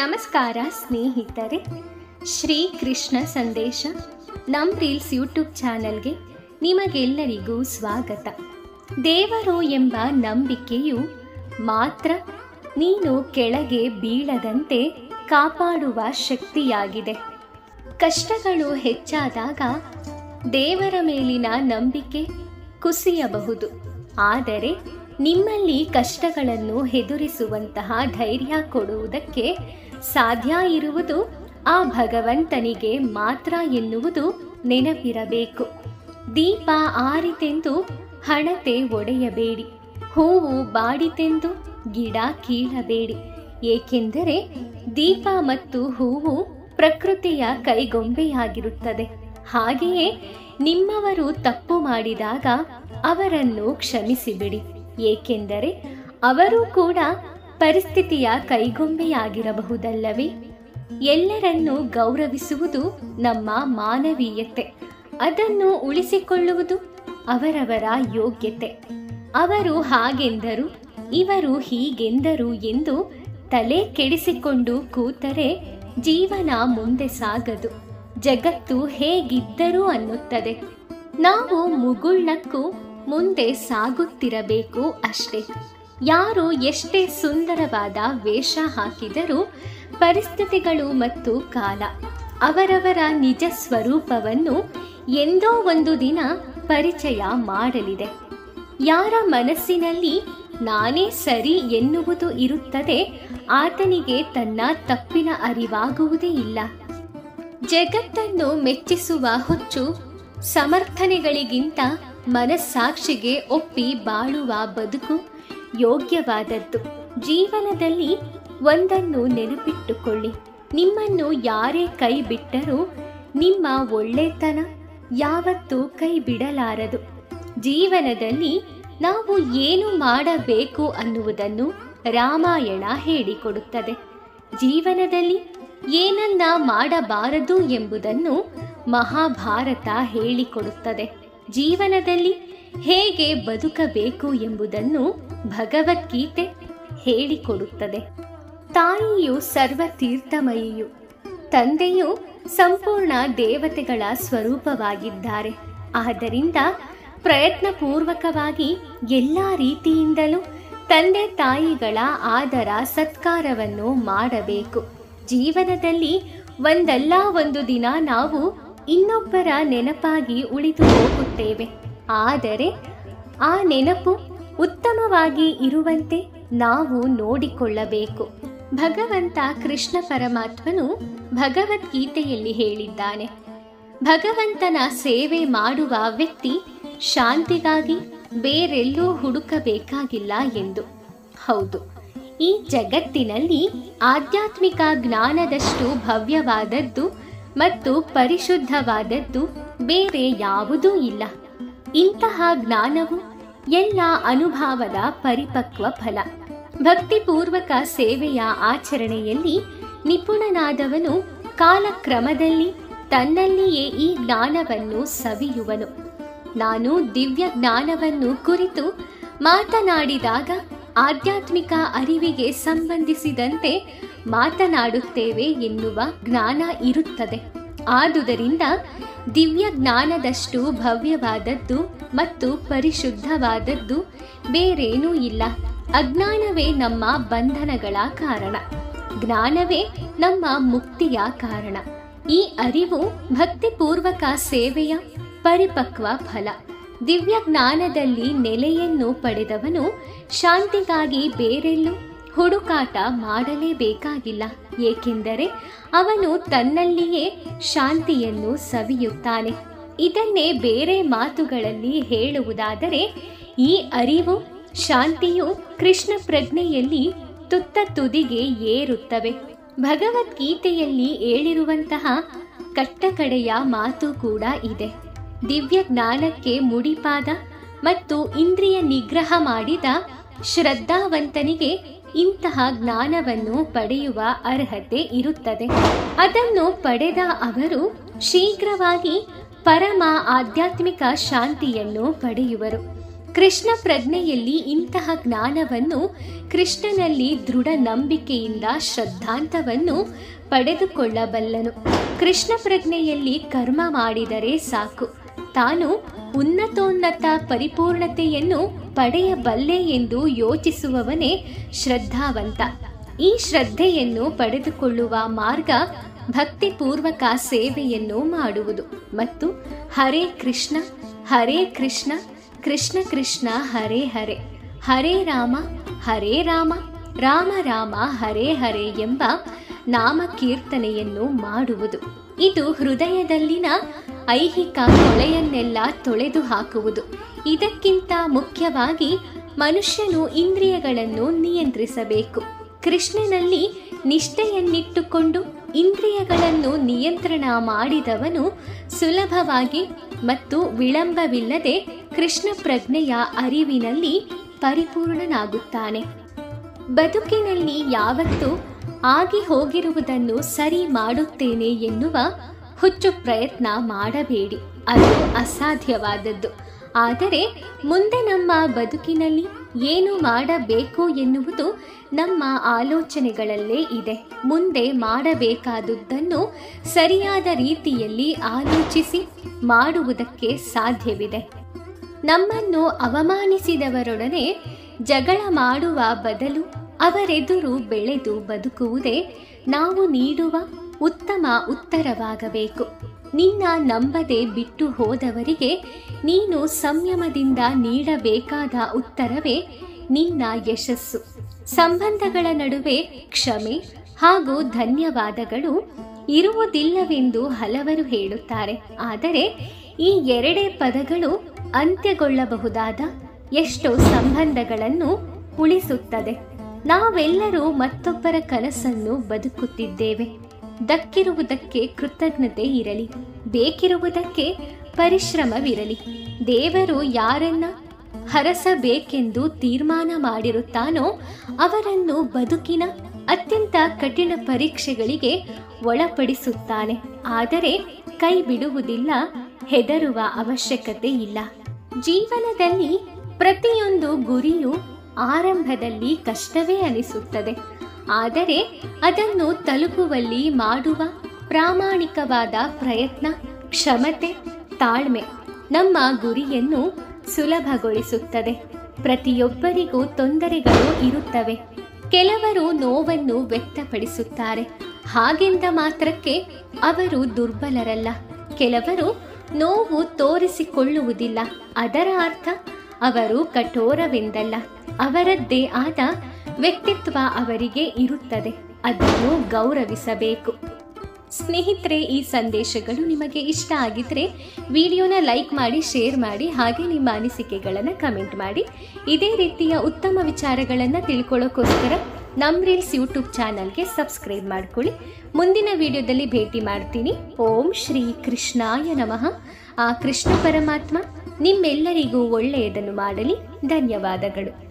ನಮಸ್ಕಾರ ಸ್ನೇಹಿತರೆ, ಶ್ರೀ ಕೃಷ್ಣ ಸಂದೇಶ ನಮ್ಮ ರೀಲ್ಸ್ ಯೂಟ್ಯೂಬ್ ಚಾನಲ್ಗೆ ನಿಮಗೆಲ್ಲರಿಗೂ ಸ್ವಾಗತ. ದೇವರು ಎಂಬ ನಂಬಿಕೆಯು ಮಾತ್ರ ನೀನು ಕೆಳಗೆ ಬೀಳದಂತೆ ಕಾಪಾಡುವ ಶಕ್ತಿಯಾಗಿದೆ. ಕಷ್ಟಗಳು ಹೆಚ್ಚಾದಾಗ ದೇವರ ಮೇಲಿನ ನಂಬಿಕೆ ಕುಸಿಯಬಹುದು. ಆದರೆ ನಿಮ್ಮಲ್ಲಿ ಕಷ್ಟಗಳನ್ನು ಎದುರಿಸುವಂತಹ ಧೈರ್ಯ ಕೊಡುವುದಕ್ಕೆ ಸಾಧ್ಯ ಇರುವುದು ಆ ಭಗವಂತನಿಗೆ ಮಾತ್ರ ಎನ್ನುವುದು ನೆನಪಿರಬೇಕು. ದೀಪ ಆರಿತೆಂದು ಹಣತೆ ಒಡೆಯಬೇಡಿ, ಹೂವು ಬಾಡಿತೆಂದು ಗಿಡ ಕೀಳಬೇಡಿ. ಏಕೆಂದರೆ ದೀಪ ಮತ್ತು ಹೂವು ಪ್ರಕೃತಿಯ ಕೈಗೊಂಬೆಯಾಗಿರುತ್ತದೆ. ಹಾಗೆಯೇ ನಿಮ್ಮವರು ತಪ್ಪು ಮಾಡಿದಾಗ ಅವರನ್ನು ಕ್ಷಮಿಸಿಬಿಡಿ. ಏಕೆಂದರೆ ಅವರು ಕೂಡ ಪರಿಸ್ಥಿತಿಯ ಕೈಗೊಂಬೆಯಾಗಿರಬಹುದಲ್ಲವೇ? ಎಲ್ಲರನ್ನೂ ಗೌರವಿಸುವುದು ನಮ್ಮ ಮಾನವೀಯತೆ. ಅದನ್ನು ಉಳಿಸಿಕೊಳ್ಳುವುದು ಅವರವರ ಯೋಗ್ಯತೆ. ಅವರು ಹಾಗೆಂದರು, ಇವರು ಹೀಗೆಂದರು ಎಂದು ತಲೆ ಕೆಡಿಸಿಕೊಂಡು ಕೂತರೆ ಜೀವನ ಮುಂದೆ ಸಾಗದು. ಜಗತ್ತು ಹೇಗಿದ್ದರೂ ಅನ್ನುತ್ತದೆ. ನಾವು ಮುಗುಳ್ನಕ್ಕೂ ಮುಂದೆ ಸಾಗುತ್ತಿರಬೇಕು ಅಷ್ಟೇ. ಯಾರು ಎಷ್ಟೇ ಸುಂದರವಾದ ವೇಷ ಹಾಕಿದರೂ ಪರಿಸ್ಥಿತಿಗಳು ಮತ್ತು ಕಾಲ ಅವರವರ ನಿಜ ಸ್ವರೂಪವನ್ನು ಎಂದೋ ಒಂದು ದಿನ ಪರಿಚಯ ಮಾಡಲಿದೆ. ಯಾರ ಮನಸ್ಸಿನಲ್ಲಿ ನಾನೇ ಸರಿ ಎನ್ನುವುದು ಇರುತ್ತದೆ, ಆತನಿಗೆ ತನ್ನ ತಪ್ಪಿನ ಅರಿವಾಗುವುದೇ ಇಲ್ಲ. ಜಗತ್ತನ್ನು ಮೆಚ್ಚಿಸುವ ಹುಚ್ಚು ಸಮರ್ಥನೆಗಳಿಗಿಂತ ಮನಸ್ಸಾಕ್ಷಿಗೆ ಒಪ್ಪಿ ಬಾಳುವ ಬದುಕು ಯೋಗ್ಯವಾದದ್ದು. ಜೀವನದಲ್ಲಿ ಒಂದನ್ನು ನೆನಪಿಟ್ಟುಕೊಳ್ಳಿ, ನಿಮ್ಮನ್ನು ಯಾರೇ ಕೈ ಬಿಟ್ಟರೂ ನಿಮ್ಮ ಒಳ್ಳೆತನ ಯಾವತ್ತೂ ಕೈ ಬಿಡಲಾರದು. ಜೀವನದಲ್ಲಿ ನಾವು ಏನು ಮಾಡಬೇಕು ಅನ್ನುವುದನ್ನು ರಾಮಾಯಣ ಹೇಳಿಕೊಡುತ್ತದೆ. ಜೀವನದಲ್ಲಿ ಏನನ್ನ ಮಾಡಬಾರದು ಎಂಬುದನ್ನು ಮಹಾಭಾರತ ಹೇಳಿಕೊಡುತ್ತದೆ. ಜೀವನದಲ್ಲಿ ಹೇಗೆ ಬದುಕಬೇಕು ಎಂಬುದನ್ನು ಭಗವದ್ಗೀತೆ ಹೇಳಿಕೊಡುತ್ತದೆ. ತಾಯಿಯು ಸರ್ವತೀರ್ಥಮಯಿಯು, ತಂದೆಯು ಸಂಪೂರ್ಣ ದೇವತೆಗಳ ಸ್ವರೂಪವಾಗಿದ್ದಾರೆ. ಆದ್ದರಿಂದ ಪ್ರಯತ್ನಪೂರ್ವಕವಾಗಿ ಎಲ್ಲ ರೀತಿಯಿಂದಲೂ ತಂದೆ ತಾಯಿಗಳ ಆದರ ಸತ್ಕಾರವನ್ನು ಮಾಡಬೇಕು. ಜೀವನದಲ್ಲಿ ಒಂದಲ್ಲ ಒಂದು ದಿನ ನಾವು ಇನ್ನೊಬ್ಬರ ನೆನಪಾಗಿ ಉಳಿದು ಹೋಗುತ್ತೇವೆ. ಆದರೆ ಆ ನೆನಪು ಉತ್ತಮವಾಗಿ ಇರುವಂತೆ ನಾವು ನೋಡಿಕೊಳ್ಳಬೇಕು. ಭಗವಂತ ಕೃಷ್ಣ ಪರಮಾತ್ಮನು ಭಗವದ್ಗೀತೆಯಲ್ಲಿ ಹೇಳಿದ್ದಾನೆ, ಭಗವಂತನ ಸೇವೆ ಮಾಡುವ ವ್ಯಕ್ತಿ ಶಾಂತಿಗಾಗಿ ಬೇರೆಲ್ಲೂ ಹುಡುಕಬೇಕಾಗಿಲ್ಲ ಎಂದು. ಹೌದು, ಈ ಜಗತ್ತಿನಲ್ಲಿ ಆಧ್ಯಾತ್ಮಿಕ ಜ್ಞಾನದಷ್ಟು ಭವ್ಯವಾದದ್ದು ಮತ್ತು ಪರಿಶುದ್ಧವಾದದ್ದು ಬೇರೆ ಯಾವುದೂ ಇಲ್ಲ. ಇಂತಹ ಜ್ಞಾನವು ಎಲ್ಲ ಅನುಭವದ ಪರಿಪಕ್ವ ಫಲ. ಭಕ್ತಿಪೂರ್ವಕ ಸೇವೆಯ ಆಚರಣೆಯಲ್ಲಿ ನಿಪುಣನಾದವನು ಕಾಲಕ್ರಮದಲ್ಲಿ ತನ್ನಲ್ಲಿಯೇ ಈ ಜ್ಞಾನವನ್ನು ಸವಿಯುವನು. ನಾನು ದಿವ್ಯ ಜ್ಞಾನವನ್ನು ಕುರಿತು ಮಾತನಾಡಿದಾಗ ಆಧ್ಯಾತ್ಮಿಕ ಅರಿವಿಗೆ ಸಂಬಂಧಿಸಿದಂತೆ ಮಾತನಾಡುತ್ತೇವೆ ಎನ್ನುವ ಜ್ಞಾನ ಇರುತ್ತದೆ. ಆದುದರಿಂದ ದಿವ್ಯ ಜ್ಞಾನದಷ್ಟು ಭವ್ಯವಾದದ್ದು ಮತ್ತು ಪರಿಶುದ್ಧವಾದದ್ದು ಬೇರೇನೂ ಇಲ್ಲ. ಅಜ್ಞಾನವೇ ನಮ್ಮ ಬಂಧನಗಳ ಕಾರಣ, ಜ್ಞಾನವೇ ನಮ್ಮ ಮುಕ್ತಿಯ ಕಾರಣ. ಈ ಅರಿವು ಭಕ್ತಿಪೂರ್ವಕ ಸೇವೆಯ ಪರಿಪಕ್ವ ಫಲ. ದಿವ್ಯ ಜ್ಞಾನದಲ್ಲಿ ನೆಲೆಯನ್ನು ಪಡೆದವನು ಶಾಂತಿಗಾಗಿ ಬೇರೆಲ್ಲೂ ಹುಡುಕಾಟ ಮಾಡಲೇಬೇಕಾಗಿಲ್ಲ. ಏಕೆಂದರೆ ಅವನು ತನ್ನಲ್ಲಿಯೇ ಶಾಂತಿಯನ್ನು ಸವಿಯುತ್ತಾನೆ. ಇದನ್ನೇ ಬೇರೆ ಮಾತುಗಳಲ್ಲಿ ಹೇಳುವುದಾದರೆ, ಈ ಅರಿವು ಶಾಂತಿಯು ಕೃಷ್ಣ ಪ್ರಜ್ಞೆಯಲ್ಲಿ ತುತ್ತ ತುದಿಗೆ ಏರುತ್ತವೆ. ಭಗವದ್ಗೀತೆಯಲ್ಲಿ ಹೇಳಿರುವಂತಹ ಕಟ್ಟಕಡೆಯ ಮಾತು ಕೂಡ ಇದೆ. ದಿವ್ಯ ಜ್ಞಾನಕ್ಕೆ ಮುಡಿಪಾದ ಮತ್ತು ಇಂದ್ರಿಯ ನಿಗ್ರಹ ಮಾಡಿದ ಶ್ರದ್ಧಾವಂತನಿಗೆ ಇಂತಹ ಜ್ಞಾನವನ್ನು ಪಡೆಯುವ ಅರ್ಹತೆ ಇರುತ್ತದೆ. ಅದನ್ನು ಪಡೆದ ಅವರು ಶೀಘ್ರವಾಗಿ ಪರಮ ಆಧ್ಯಾತ್ಮಿಕ ಶಾಂತಿಯನ್ನು ಪಡೆಯುವರು. ಕೃಷ್ಣ ಪ್ರಜ್ಞೆಯಲ್ಲಿ ಇಂತಹ ಜ್ಞಾನವನ್ನು, ಕೃಷ್ಣನಲ್ಲಿ ದೃಢ ನಂಬಿಕೆಯಿಂದ ಶ್ರದ್ಧಾಂತವನ್ನು ಪಡೆದುಕೊಳ್ಳಬಲ್ಲನು. ಕೃಷ್ಣ ಪ್ರಜ್ಞೆಯಲ್ಲಿ ಕರ್ಮ ಮಾಡಿದರೆ ಸಾಕು, ತಾನು ಉನ್ನತೋನ್ನತ ಪರಿಪೂರ್ಣತೆಯನ್ನು ಪಡೆಯಬಲ್ಲೆ ಎಂದು ಯೋಚಿಸುವವನೇ ಶ್ರದ್ಧಾವಂತ. ಈ ಶ್ರದ್ಧೆಯನ್ನು ಪಡೆದುಕೊಳ್ಳುವ ಮಾರ್ಗ ಭಕ್ತಿಪೂರ್ವಕ ಸೇವೆಯನ್ನು ಮಾಡುವುದು ಮತ್ತು ಹರೇ ಕೃಷ್ಣ ಕೃಷ್ಣ ಕೃಷ್ಣ ಹರೇ ಹರೇ, ಹರೇ ರಾಮ ರಾಮ ರಾಮ ಹರೇ ಹರೇ ಎಂಬ ನಾಮಕೀರ್ತನೆಯನ್ನು ಮಾಡುವುದು. ಇದು ಹೃದಯದಲ್ಲಿನ ಐಹಿಕ ಕೊಳೆಯನ್ನೆಲ್ಲ ತೊಳೆದು ಹಾಕುವುದು. ಇದಕ್ಕಿಂತ ಮುಖ್ಯವಾಗಿ ಮನುಷ್ಯನು ಇಂದ್ರಿಯಗಳನ್ನು ನಿಯಂತ್ರಿಸಬೇಕು. ಕೃಷ್ಣನಲ್ಲಿ ನಿಷ್ಠೆಯನ್ನಿಟ್ಟುಕೊಂಡು ಇಂದ್ರಿಯಗಳನ್ನು ನಿಯಂತ್ರಣ ಮಾಡಿದವನು ಸುಲಭವಾಗಿ ಮತ್ತು ವಿಳಂಬವಿಲ್ಲದೆ ಕೃಷ್ಣ ಪ್ರಜ್ಞೆಯ ಅರಿವಿನಲ್ಲಿ ಪರಿಪೂರ್ಣನಾಗುತ್ತಾನೆ. ಬದುಕಿನಲ್ಲಿ ಯಾವತ್ತೂ ಆಗಿ ಹೋಗಿರುವುದನ್ನು ಸರಿ ಮಾಡುತ್ತೇನೆ ಎನ್ನುವ ಹುಚ್ಚು ಪ್ರಯತ್ನ ಮಾಡಬೇಡಿ, ಅದು ಅಸಾಧ್ಯವಾದದ್ದು. ಆದರೆ ಮುಂದೆ ನಮ್ಮ ಬದುಕಿನಲ್ಲಿ ಏನು ಮಾಡಬೇಕು ಎನ್ನುವುದು ನಮ್ಮ ಆಲೋಚನೆಗಳಲ್ಲೇ ಇದೆ. ಮುಂದೆ ಮಾಡಬೇಕಾದುದನ್ನು ಸರಿಯಾದ ರೀತಿಯಲ್ಲಿ ಆಲೋಚಿಸಿ ಮಾಡುವುದಕ್ಕೆ ಸಾಧ್ಯವಿದೆ. ನಮ್ಮನ್ನು ಅವಮಾನಿಸಿದವರೊಡನೆ ಜಗಳ ಮಾಡುವ ಬದಲು ಅವರೆದುರು ಬೆಳೆದು ಬದುಕುವುದೇ ನಾವು ನೀಡುವ ಉತ್ತಮ ಉತ್ತರವಾಗಬೇಕು. ನಿನ್ನ ನಂಬದೆ ಬಿಟ್ಟು ಹೋದವರಿಗೆ ನೀನು ಸಂಯಮದಿಂದ ನೀಡಬೇಕಾದ ಉತ್ತರವೇ ನಿನ್ನ ಯಶಸ್ಸು. ಸಂಬಂಧಗಳ ನಡುವೆ ಕ್ಷಮೆ ಹಾಗೂ ಧನ್ಯವಾದಗಳು ಇರುವುದಿಲ್ಲವೆಂದು ಹಲವರು ಹೇಳುತ್ತಾರೆ. ಆದರೆ ಈ ಎರಡೇ ಪದಗಳು ಅಂತ್ಯಗೊಳ್ಳಬಹುದಾದ ಎಷ್ಟೋ ಸಂಬಂಧಗಳನ್ನು ಉಳಿಸುತ್ತದೆ. ನಾವೆಲ್ಲರೂ ಮತ್ತೊಬ್ಬರ ಕನಸನ್ನು ಬದುಕುತ್ತಿದ್ದೇವೆ. ದಕ್ಕಿರುವುದಕ್ಕೆ ಕೃತಜ್ಞತೆ ಇರಲಿ, ಬೇಕಿರುವುದಕ್ಕೆ ಪರಿಶ್ರಮವಿರಲಿ. ದೇವರು ಯಾರನ್ನ ಹರಸಬೇಕೆಂದು ತೀರ್ಮಾನ ಮಾಡಿರುತ್ತಾನೋ ಅವರನ್ನು ಬದುಕಿನ ಅತ್ಯಂತ ಕಠಿಣ ಪರೀಕ್ಷೆಗಳಿಗೆ ಒಳಪಡಿಸುತ್ತಾನೆ. ಆದರೆ ಕೈ ಬಿಡುವುದಿಲ್ಲ, ಹೆದರುವ ಅವಶ್ಯಕತೆ ಇಲ್ಲ. ಜೀವನದಲ್ಲಿ ಪ್ರತಿಯೊಂದು ಗುರಿಯು ಆರಂಭದಲ್ಲಿ ಕಷ್ಟವೇ ಅನಿಸುತ್ತದೆ. ಆದರೆ ಅದನ್ನು ತಲುಪುವಲ್ಲಿ ಮಾಡುವ ಪ್ರಾಮಾಣಿಕವಾದ ಪ್ರಯತ್ನ, ಕ್ಷಮತೆ, ತಾಳ್ಮೆ ನಮ್ಮ ಗುರಿಯನ್ನು ಸುಲಭಗೊಳಿಸುತ್ತದೆ. ಪ್ರತಿಯೊಬ್ಬರಿಗೂ ತೊಂದರೆಗಳು ಇರುತ್ತವೆ. ಕೆಲವರು ನೋವನ್ನು ವ್ಯಕ್ತಪಡಿಸುತ್ತಾರೆ. ಹಾಗೆಂದ ಮಾತ್ರಕ್ಕೆ ಅವರು ದುರ್ಬಲರಲ್ಲ. ಕೆಲವರು ನೋವು ತೋರಿಸಿಕೊಳ್ಳುವುದಿಲ್ಲ, ಅದರ ಅರ್ಥ ಅವರು ಕಠೋರವೆಂದಲ್ಲ. ಅವರದ್ದೇ ಆದ ವ್ಯಕ್ತಿತ್ವ ಅವರಿಗೆ ಇರುತ್ತದೆ, ಅದನ್ನು ಗೌರವಿಸಬೇಕು. ಸ್ನೇಹಿತರೆ, ಈ ಸಂದೇಶಗಳು ನಿಮಗೆ ಇಷ್ಟ ಆಗಿದ್ರೆ ವಿಡಿಯೋನ ಲೈಕ್ ಮಾಡಿ, ಶೇರ್ ಮಾಡಿ, ಹಾಗೆ ನಿಮ್ಮ ಅನಿಸಿಕೆಗಳನ್ನು ಕಮೆಂಟ್ ಮಾಡಿ. ಇದೇ ರೀತಿಯ ಉತ್ತಮ ವಿಚಾರಗಳನ್ನು ತಿಳ್ಕೊಳ್ಳೋಕ್ಕೋಸ್ಕರ ನಮ್ಮ ರೀಲ್ಸ್ ಯೂಟ್ಯೂಬ್ ಚಾನಲ್ಗೆ ಸಬ್ಸ್ಕ್ರೈಬ್ ಮಾಡ್ಕೊಳ್ಳಿ. ಮುಂದಿನ ವಿಡಿಯೋದಲ್ಲಿ ಭೇಟಿ ಮಾಡ್ತೀನಿ. ಓಂ ಶ್ರೀ ಕೃಷ್ಣಾಯ ನಮಃ. ಆ ಕೃಷ್ಣ ಪರಮಾತ್ಮ ನಿಮ್ಮೆಲ್ಲರಿಗೂ ಒಳ್ಳೆಯದನ್ನು ಮಾಡಲಿ. ಧನ್ಯವಾದಗಳು.